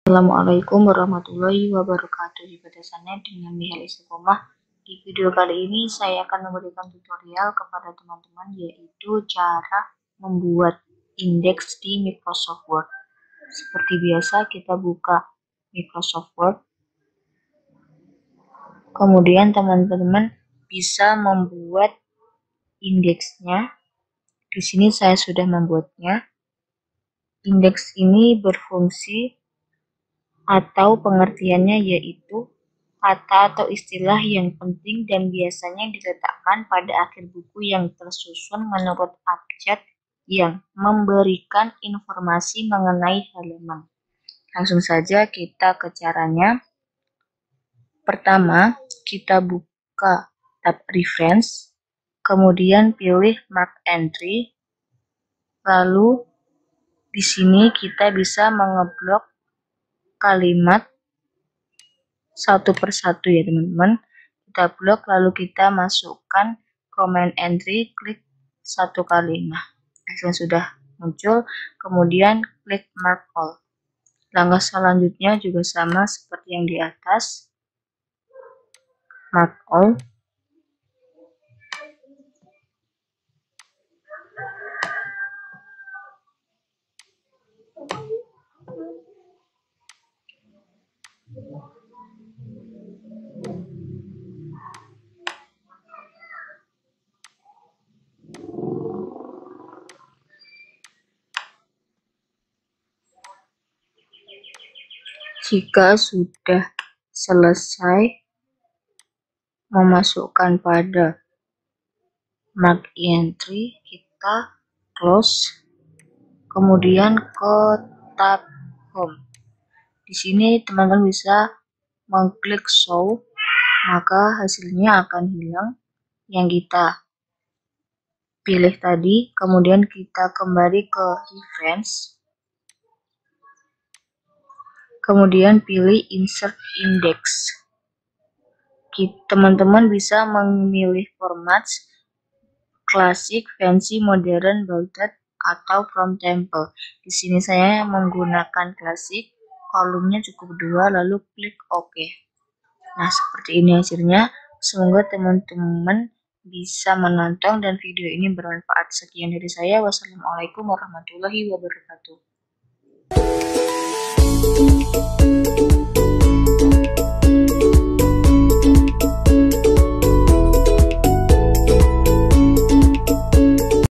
Assalamualaikum warahmatullahi wabarakatuh. Berdasannya dengan Nihal Istiqomah. Di video kali ini saya akan memberikan tutorial kepada teman-teman, yaitu cara membuat indeks di Microsoft Word. Seperti biasa, kita buka Microsoft Word. Kemudian teman-teman bisa membuat indeksnya. Di sini saya sudah membuatnya. Indeks ini berfungsi atau pengertiannya yaitu kata atau istilah yang penting dan biasanya diletakkan pada akhir buku yang tersusun menurut abjad yang memberikan informasi mengenai halaman. Langsung saja kita ke caranya. Pertama, kita buka tab Reference, kemudian pilih Mark Entry. Lalu di sini kita bisa mengeblok kalimat satu persatu ya teman-teman. Kita blok, lalu kita masukkan command entry, klik satu kali. Nah, hasil sudah muncul, kemudian klik mark all. Langkah selanjutnya juga sama seperti yang di atas, mark all. Jika sudah selesai memasukkan pada mark entry, kita close, kemudian ke tab home. Di sini teman-teman bisa mengklik show, maka hasilnya akan hilang yang kita pilih tadi. Kemudian kita kembali ke reference, kemudian pilih insert index. Teman-teman bisa memilih format klasik, fancy, modern, bolded, atau from temple. Di sini saya menggunakan klasik, kolomnya cukup 2, lalu klik OK. Nah, seperti ini hasilnya. Semoga teman-teman bisa menonton dan video ini bermanfaat. Sekian dari saya. Wassalamualaikum warahmatullahi wabarakatuh.